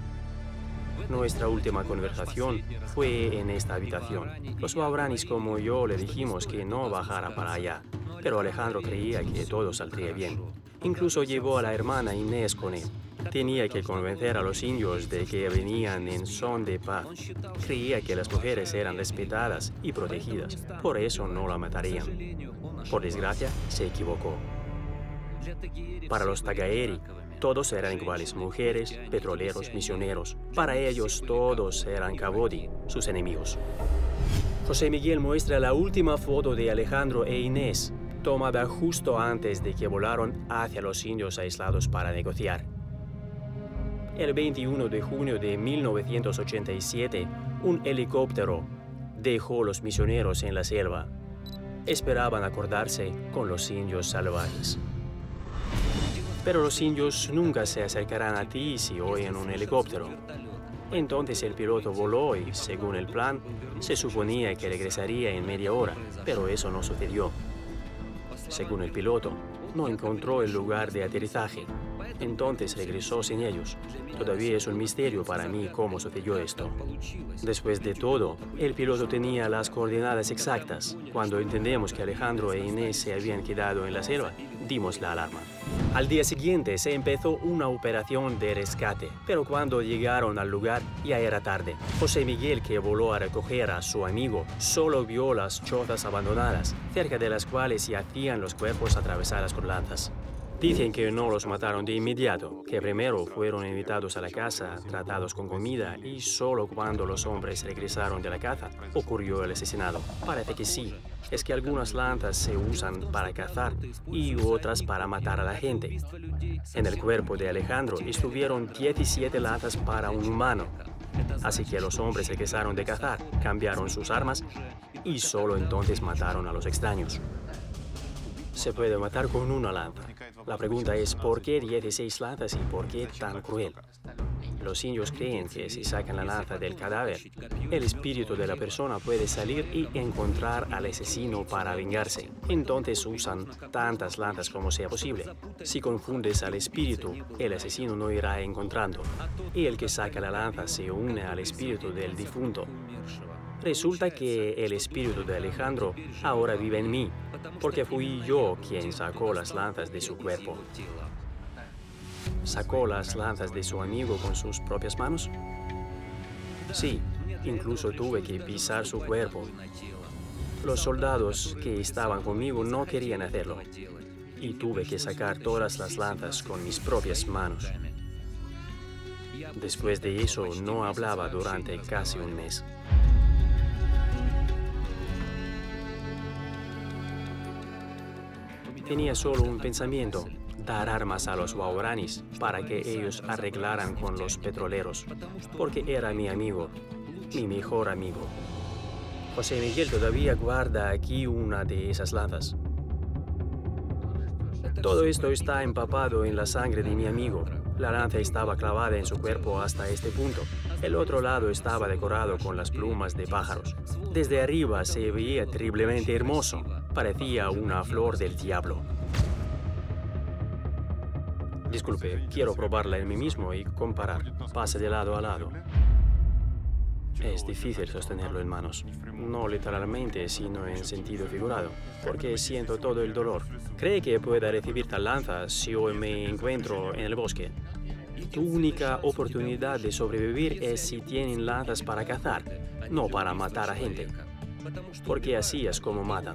Nuestra última conversación fue en esta habitación. Los Waoranis como yo le dijimos que no bajara para allá, pero Alejandro creía que todo saldría bien. Incluso llevó a la hermana Inés con él. Tenía que convencer a los indios de que venían en son de paz. Creía que las mujeres eran respetadas y protegidas, por eso no la matarían. Por desgracia, se equivocó. Para los Tagaeri, todos eran iguales, mujeres, petroleros, misioneros. Para ellos, todos eran Cabodi, sus enemigos. José Miguel muestra la última foto de Alejandro e Inés, tomada justo antes de que volaron hacia los indios aislados para negociar. El 21 de junio de 1987, un helicóptero dejó a los misioneros en la selva. Esperaban acordarse con los indios salvajes. Pero los indios nunca se acercarán a ti si oyen un helicóptero. Entonces el piloto voló y, según el plan, se suponía que regresaría en media hora, pero eso no sucedió. Según el piloto, no encontró el lugar de aterrizaje. Entonces regresó sin ellos. Todavía es un misterio para mí cómo sucedió esto. Después de todo, el piloto tenía las coordenadas exactas. Cuando entendemos que Alejandro e Inés se habían quedado en la selva, dimos la alarma. Al día siguiente se empezó una operación de rescate, pero cuando llegaron al lugar ya era tarde. José Miguel, que voló a recoger a su amigo, solo vio las chozas abandonadas, cerca de las cuales yacían los cuerpos atravesadas con lanzas. Dicen que no los mataron de inmediato, que primero fueron invitados a la casa, tratados con comida, y solo cuando los hombres regresaron de la caza ocurrió el asesinato. Parece que sí. Es que algunas lanzas se usan para cazar y otras para matar a la gente. En el cuerpo de Alejandro estuvieron 17 lanzas para un humano. Así que los hombres regresaron de cazar, cambiaron sus armas y solo entonces mataron a los extraños. Se puede matar con una lanza. La pregunta es ¿por qué 16 lanzas y por qué tan cruel? Los indios creen que si sacan la lanza del cadáver, el espíritu de la persona puede salir y encontrar al asesino para vengarse. Entonces usan tantas lanzas como sea posible. Si confundes al espíritu, el asesino no irá encontrando. Y el que saca la lanza se une al espíritu del difunto. Resulta que el espíritu de Alejandro ahora vive en mí, porque fui yo quien sacó las lanzas de su cuerpo. ¿Sacó las lanzas de su amigo con sus propias manos? Sí, incluso tuve que pisar su cuerpo. Los soldados que estaban conmigo no querían hacerlo, y tuve que sacar todas las lanzas con mis propias manos. Después de eso, no hablaba durante casi un mes. Tenía solo un pensamiento: dar armas a los Waoranis para que ellos arreglaran con los petroleros, porque era mi amigo, mi mejor amigo. José Miguel todavía guarda aquí una de esas lanzas. Todo esto está empapado en la sangre de mi amigo. La lanza estaba clavada en su cuerpo hasta este punto. El otro lado estaba decorado con las plumas de pájaros. Desde arriba se veía terriblemente hermoso. Parecía una flor del diablo. Disculpe, quiero probarla en mí mismo y comparar. Pase de lado a lado. Es difícil sostenerlo en manos. No literalmente, sino en sentido figurado, porque siento todo el dolor. ¿Cree que pueda recibir tal lanza si hoy me encuentro en el bosque? Tu única oportunidad de sobrevivir es si tienen lanzas para cazar, no para matar a gente. Porque así es como matan.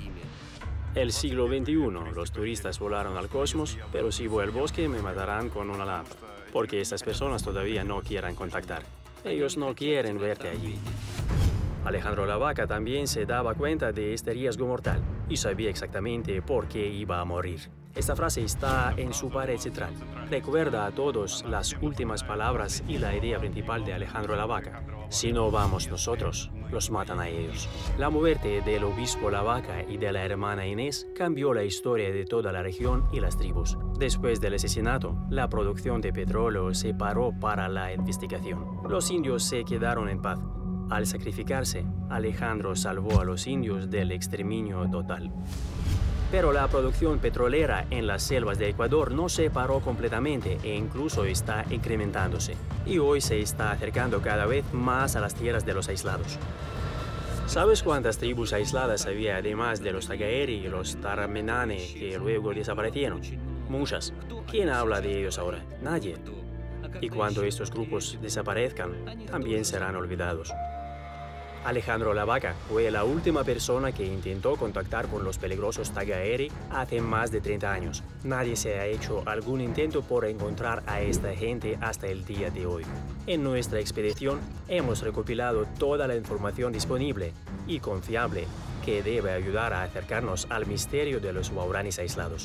El siglo XXI, los turistas volaron al cosmos, pero si voy al bosque me matarán con una lanza, porque estas personas todavía no quieren contactar. Ellos no quieren verte allí. Alejandro Lavaca también se daba cuenta de este riesgo mortal y sabía exactamente por qué iba a morir. Esta frase está en su pared central. Recuerda a todos las últimas palabras y la idea principal de Alejandro Lavaca. Si no vamos nosotros, los matan a ellos. La muerte del obispo Lavaca y de la hermana Inés cambió la historia de toda la región y las tribus. Después del asesinato, la producción de petróleo se paró para la investigación. Los indios se quedaron en paz. Al sacrificarse, Alejandro salvó a los indios del exterminio total. Pero la producción petrolera en las selvas de Ecuador no se paró completamente e incluso está incrementándose. Y hoy se está acercando cada vez más a las tierras de los aislados. ¿Sabes cuántas tribus aisladas había además de los Tagaeri y los Taramenane que luego desaparecieron? Muchas. ¿Quién habla de ellos ahora? Nadie. Y cuando estos grupos desaparezcan, también serán olvidados. Alejandro Lavaca fue la última persona que intentó contactar con los peligrosos Tagaeri hace más de 30 años. Nadie se ha hecho algún intento por encontrar a esta gente hasta el día de hoy. En nuestra expedición hemos recopilado toda la información disponible y confiable que debe ayudar a acercarnos al misterio de los Waoranis aislados.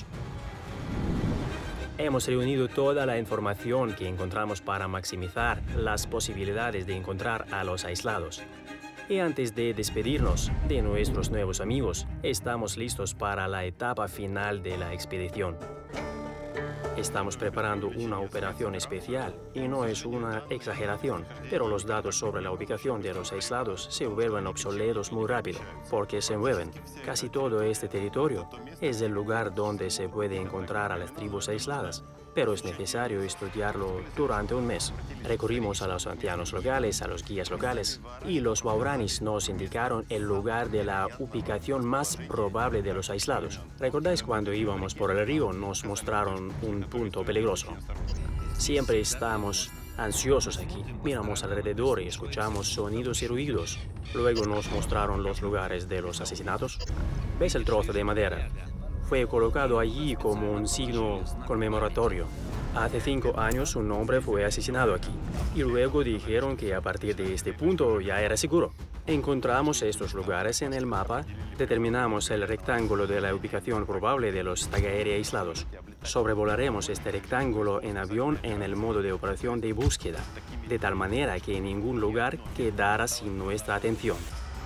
Hemos reunido toda la información que encontramos para maximizar las posibilidades de encontrar a los aislados. Y antes de despedirnos de nuestros nuevos amigos, estamos listos para la etapa final de la expedición. Estamos preparando una operación especial y no es una exageración, pero los datos sobre la ubicación de los aislados se vuelven obsoletos muy rápido, porque se mueven. Casi todo este territorio es el lugar donde se puede encontrar a las tribus aisladas, pero es necesario estudiarlo durante un mes. Recurrimos a los ancianos locales, a los guías locales, y los Waoranis nos indicaron el lugar de la ubicación más probable de los aislados. ¿Recordáis cuando íbamos por el río nos mostraron un punto peligroso? Siempre estamos ansiosos aquí. Miramos alrededor y escuchamos sonidos y ruidos. Luego nos mostraron los lugares de los asesinatos. ¿Ves el trozo de madera? Fue colocado allí como un signo conmemoratorio. Hace 5 años un hombre fue asesinado aquí y luego dijeron que a partir de este punto ya era seguro. Encontramos estos lugares en el mapa, determinamos el rectángulo de la ubicación probable de los Tagaeri aislados. Sobrevolaremos este rectángulo en avión en el modo de operación de búsqueda, de tal manera que ningún lugar quedará sin nuestra atención.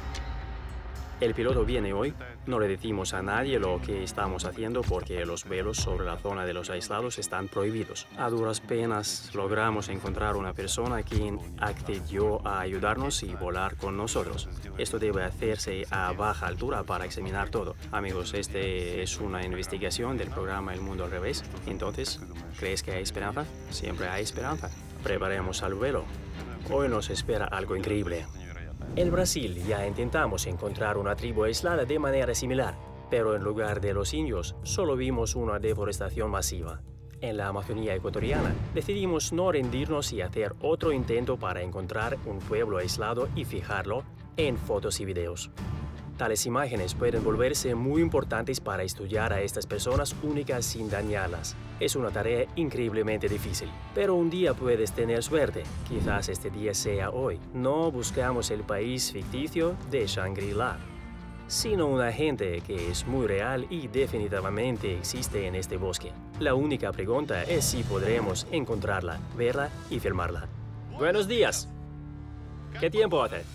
El piloto viene hoy. No le decimos a nadie lo que estamos haciendo porque los vuelos sobre la zona de los aislados están prohibidos. A duras penas logramos encontrar una persona quien accedió a ayudarnos y volar con nosotros. Esto debe hacerse a baja altura para examinar todo. Amigos, este es una investigación del programa El Mundo al Revés. Entonces, ¿crees que hay esperanza? Siempre hay esperanza. Preparemos al vuelo. Hoy nos espera algo increíble. En Brasil ya intentamos encontrar una tribu aislada de manera similar, pero en lugar de los indios, solo vimos una deforestación masiva. En la Amazonía ecuatoriana, decidimos no rendirnos y hacer otro intento para encontrar un pueblo aislado y fijarlo en fotos y videos. Tales imágenes pueden volverse muy importantes para estudiar a estas personas únicas sin dañarlas. Es una tarea increíblemente difícil, pero un día puedes tener suerte. Quizás este día sea hoy. No buscamos el país ficticio de Shangri-La, sino una gente que es muy real y definitivamente existe en este bosque. La única pregunta es si podremos encontrarla, verla y filmarla. Buenos días. ¿Qué tiempo hace?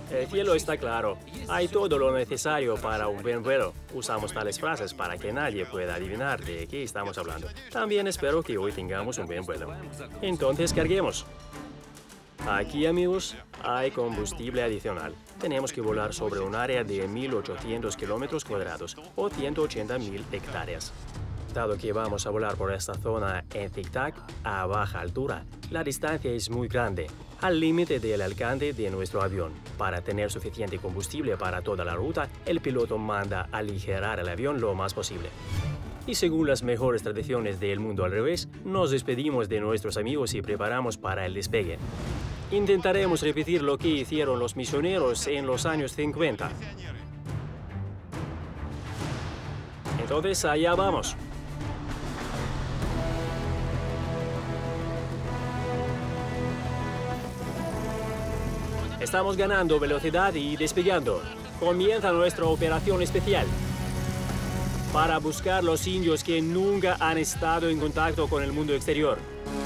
El cielo está claro. Hay todo lo necesario para un buen vuelo. Usamos tales frases para que nadie pueda adivinar de qué estamos hablando. También espero que hoy tengamos un buen vuelo. Entonces, carguemos. Aquí, amigos, hay combustible adicional. Tenemos que volar sobre un área de 1.800 kilómetros cuadrados o 180.000 hectáreas. Dado que vamos a volar por esta zona en tic-tac a baja altura, la distancia es muy grande, al límite del alcance de nuestro avión. Para tener suficiente combustible para toda la ruta, el piloto manda aligerar el avión lo más posible. Y según las mejores tradiciones del mundo al revés, nos despedimos de nuestros amigos y preparamos para el despegue. Intentaremos repetir lo que hicieron los misioneros en los años 50. Entonces, allá vamos. Estamos ganando velocidad y despegando. Comienza nuestra operación especial para buscar los indios que nunca han estado en contacto con el mundo exterior.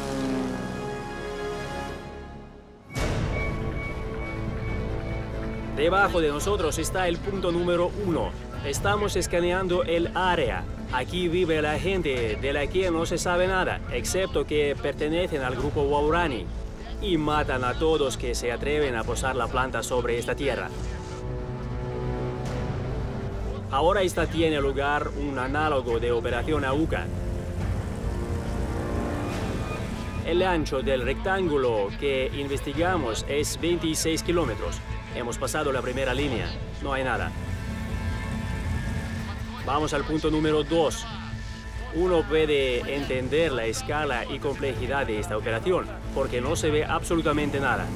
Debajo de nosotros está el punto número 1. Estamos escaneando el área. Aquí vive la gente de la que no se sabe nada, excepto que pertenecen al grupo Waorani, y matan a todos que se atreven a posar la planta sobre esta tierra. Ahora tiene lugar un análogo de Operación Auca. El ancho del rectángulo que investigamos es 26 kilómetros. Hemos pasado la primera línea, no hay nada. Vamos al punto número 2. Uno puede entender la escala y complejidad de esta operación, porque no se ve absolutamente nada.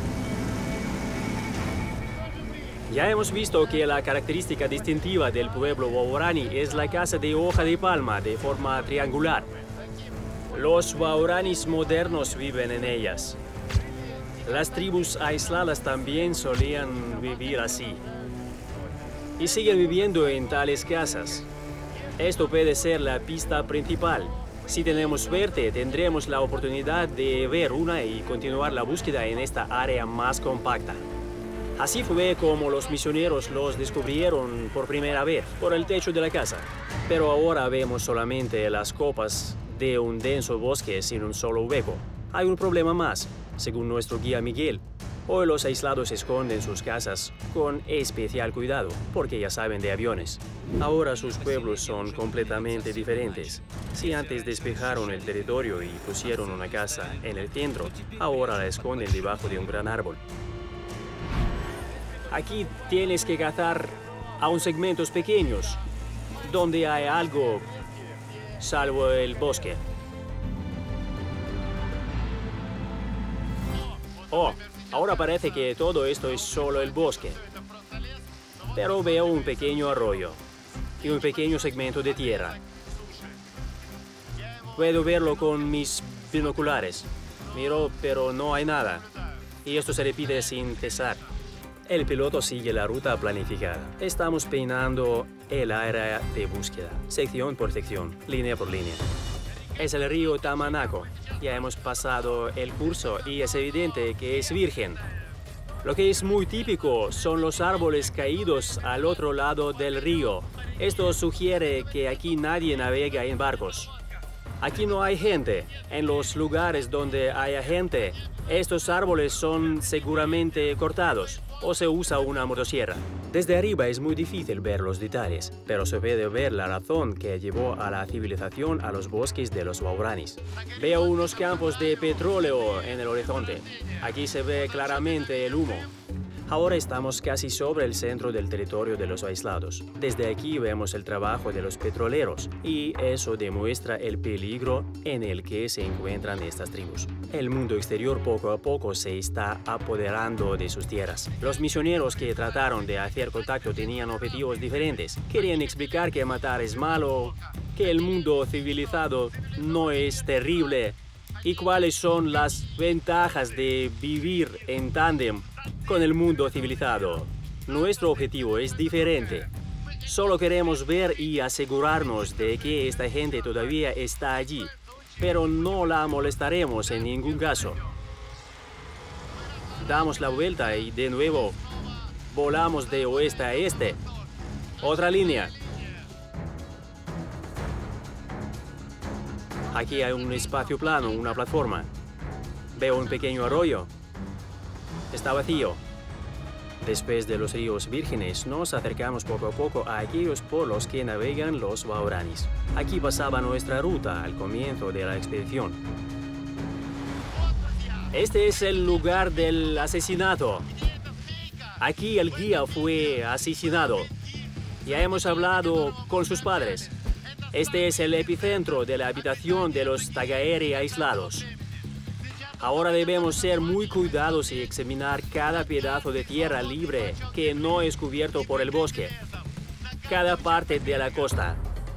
Ya hemos visto que la característica distintiva del pueblo Waorani es la casa de hoja de palma de forma triangular. Los Waoranis modernos viven en ellas. Las tribus aisladas también solían vivir así. Y siguen viviendo en tales casas. Esto puede ser la pista principal. Si tenemos suerte, tendremos la oportunidad de ver una y continuar la búsqueda en esta área más compacta. Así fue como los misioneros los descubrieron por primera vez, por el techo de la casa. Pero ahora vemos solamente las copas de un denso bosque sin un solo hueco. Hay un problema más, según nuestro guía Miguel. Hoy los aislados esconden sus casas con especial cuidado, porque ya saben de aviones. Ahora sus pueblos son completamente diferentes. Si antes despejaron el territorio y pusieron una casa en el centro, ahora la esconden debajo de un gran árbol. Aquí tienes que cazar a segmentos pequeños, donde hay algo salvo el bosque. Oh, ahora parece que todo esto es solo el bosque. Pero veo un pequeño arroyo y un pequeño segmento de tierra. Puedo verlo con mis binoculares. Miro, pero no hay nada. Y esto se repite sin cesar. El piloto sigue la ruta planificada. Estamos peinando el área de búsqueda, sección por sección, línea por línea. Es el río Tamanaco. Ya hemos pasado el curso y es evidente que es virgen. Lo que es muy típico son los árboles caídos al otro lado del río. Esto sugiere que aquí nadie navega en barcos. Aquí no hay gente. En los lugares donde haya gente, estos árboles son seguramente cortados o se usa una motosierra. Desde arriba es muy difícil ver los detalles, pero se puede ver la razón que llevó a la civilización a los bosques de los Waoranis. Veo unos campos de petróleo en el horizonte. Aquí se ve claramente el humo. Ahora estamos casi sobre el centro del territorio de los aislados. Desde aquí vemos el trabajo de los petroleros y eso demuestra el peligro en el que se encuentran estas tribus. El mundo exterior poco a poco se está apoderando de sus tierras. Los misioneros que trataron de hacer contacto tenían objetivos diferentes. Querían explicar que matar es malo, que el mundo civilizado no es terrible y cuáles son las ventajas de vivir en tándem con el mundo civilizado. Nuestro objetivo es diferente. Solo queremos ver y asegurarnos de que esta gente todavía está allí, pero no la molestaremos en ningún caso. Damos la vuelta y de nuevo Volamos de oeste a este. Otra línea. Aquí hay un espacio plano, una plataforma. Veo un pequeño arroyo. Está vacío. Después de los ríos vírgenes, nos acercamos poco a poco a aquellos por los que navegan los Waoranis. Aquí pasaba nuestra ruta al comienzo de la expedición. Este es el lugar del asesinato. Aquí el guía fue asesinado. Ya hemos hablado con sus padres. Este es el epicentro de la habitación de los Tagaeri aislados. Ahora debemos ser muy cuidadosos y examinar cada pedazo de tierra libre que no es cubierto por el bosque. Cada parte de la costa.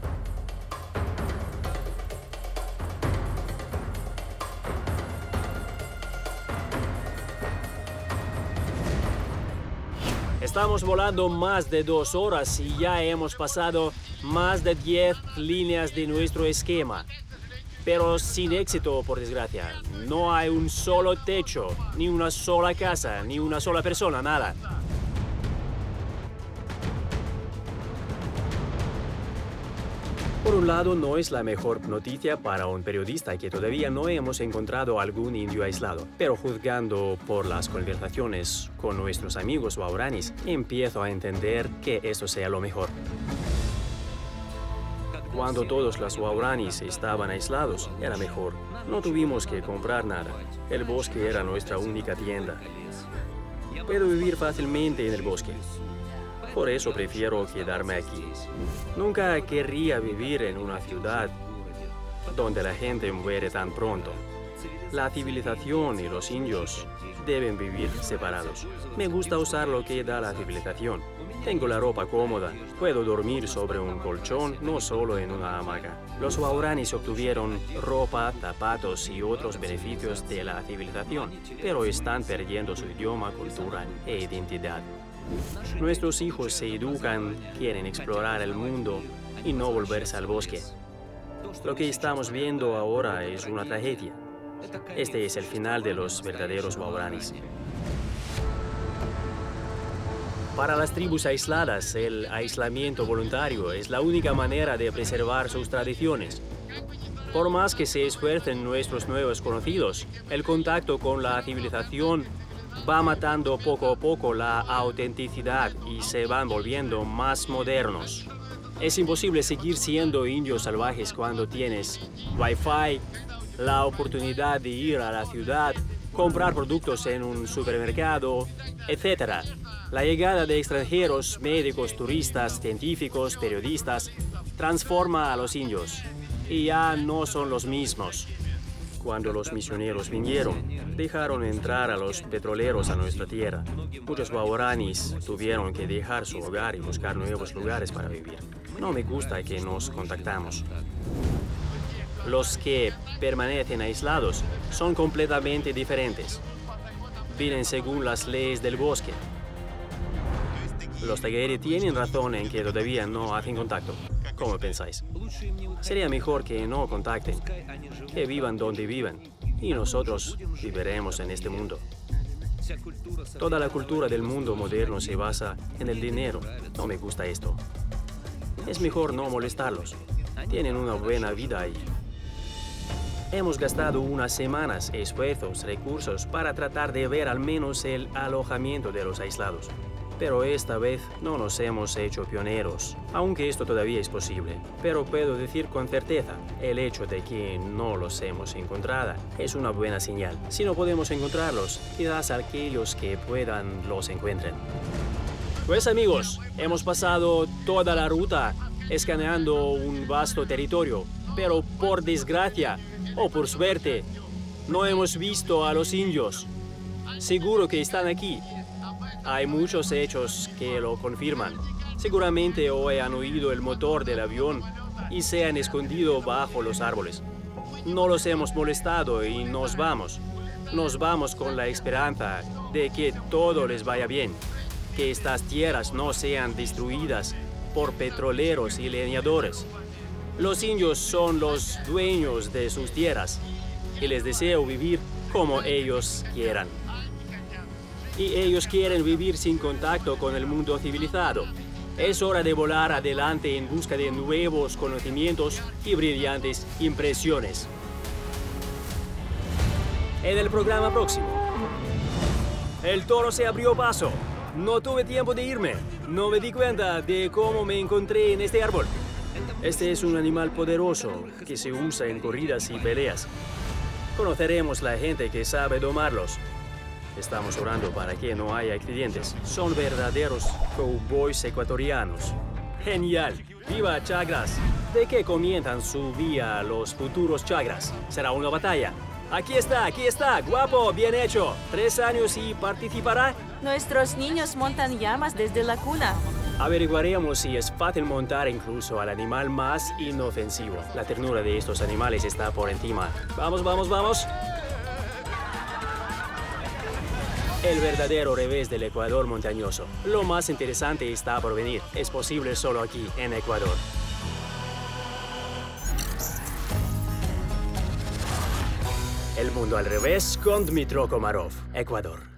Estamos volando más de 2 horas y ya hemos pasado más de 10 líneas de nuestro esquema. Pero sin éxito, por desgracia. No hay un solo techo, ni una sola casa, ni una sola persona, nada. Por un lado, no es la mejor noticia para un periodista que todavía no hemos encontrado algún indio aislado. Pero juzgando por las conversaciones con nuestros amigos waoranis, empiezo a entender que eso sea lo mejor. Cuando todos los waoranis estaban aislados, era mejor. No tuvimos que comprar nada. El bosque era nuestra única tienda. Puedo vivir fácilmente en el bosque. Por eso prefiero quedarme aquí. Nunca querría vivir en una ciudad donde la gente muere tan pronto. La civilización y los indios deben vivir separados. Me gusta usar lo que da la civilización. Tengo la ropa cómoda. Puedo dormir sobre un colchón, no solo en una hamaca. Los waoranis obtuvieron ropa, zapatos y otros beneficios de la civilización, pero están perdiendo su idioma, cultura e identidad. Nuestros hijos se educan, quieren explorar el mundo y no volverse al bosque. Lo que estamos viendo ahora es una tragedia. Este es el final de los verdaderos waoranis. Para las tribus aisladas, el aislamiento voluntario es la única manera de preservar sus tradiciones. Por más que se esfuercen nuestros nuevos conocidos, el contacto con la civilización va matando poco a poco la autenticidad y se van volviendo más modernos. Es imposible seguir siendo indios salvajes cuando tienes Wi-Fi, la oportunidad de ir a la ciudad, comprar productos en un supermercado, etc. La llegada de extranjeros, médicos, turistas, científicos, periodistas, transforma a los indios y ya no son los mismos. Cuando los misioneros vinieron, dejaron entrar a los petroleros a nuestra tierra. Muchos waoranis tuvieron que dejar su hogar y buscar nuevos lugares para vivir. No me gusta que nos contactamos. Los que permanecen aislados son completamente diferentes. Viven según las leyes del bosque. Los Tagaeri tienen razón en que todavía no hacen contacto. ¿Cómo pensáis? Sería mejor que no contacten, que vivan donde vivan, y nosotros viviremos en este mundo. Toda la cultura del mundo moderno se basa en el dinero. No me gusta esto. Es mejor no molestarlos. Tienen una buena vida ahí. Hemos gastado unas semanas, esfuerzos, recursos para tratar de ver al menos el alojamiento de los aislados. Pero esta vez no nos hemos hecho pioneros, aunque esto todavía es posible. Pero puedo decir con certeza, el hecho de que no los hemos encontrado es una buena señal. Si no podemos encontrarlos, quizás aquellos que puedan los encuentren. Pues amigos, hemos pasado toda la ruta escaneando un vasto territorio, pero por desgracia o por suerte, no hemos visto a los indios. Seguro que están aquí. Hay muchos hechos que lo confirman. Seguramente hoy han oído el motor del avión y se han escondido bajo los árboles. No los hemos molestado y nos vamos. Nos vamos con la esperanza de que todo les vaya bien, que estas tierras no sean destruidas por petroleros y leñadores. Los indios son los dueños de sus tierras y les deseo vivir como ellos quieran. y ellos quieren vivir sin contacto con el mundo civilizado. Es hora de volar adelante en busca de nuevos conocimientos y brillantes impresiones. En el programa próximo, el toro se abrió paso. No tuve tiempo de irme. No me di cuenta de cómo me encontré en este árbol. Este es un animal poderoso que se usa en corridas y peleas. Conoceremos la gente que sabe domarlos. Estamos orando para que no haya accidentes. Son verdaderos cowboys ecuatorianos. ¡Genial! ¡Viva Chagras! ¿De qué comienzan su día los futuros Chagras? ¿Será una batalla? Aquí está, guapo, bien hecho. 3 años y participará. Nuestros niños montan llamas desde la cuna. Averiguaremos si es fácil montar incluso al animal más inofensivo. La ternura de estos animales está por encima. ¡Vamos, vamos, vamos! El verdadero revés del Ecuador montañoso. Lo más interesante está por venir. Es posible solo aquí, en Ecuador. El mundo al revés con Dmytro Komarov, Ecuador.